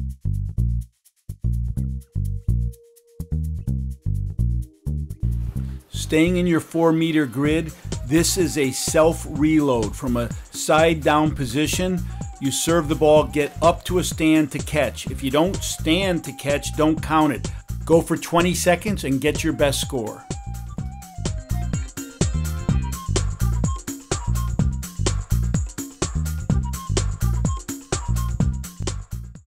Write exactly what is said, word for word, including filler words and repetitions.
Staying in your four meter grid, this is a self-reload. From a side down position, you serve the ball, get up to a stand to catch. If you don't stand to catch, don't count it. Go for twenty seconds and get your best score.